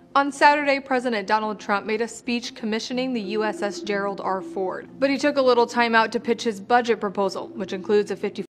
On Saturday, President Donald Trump made a speech commissioning the USS Gerald R. Ford, but he took a little time out to pitch his budget proposal, which includes a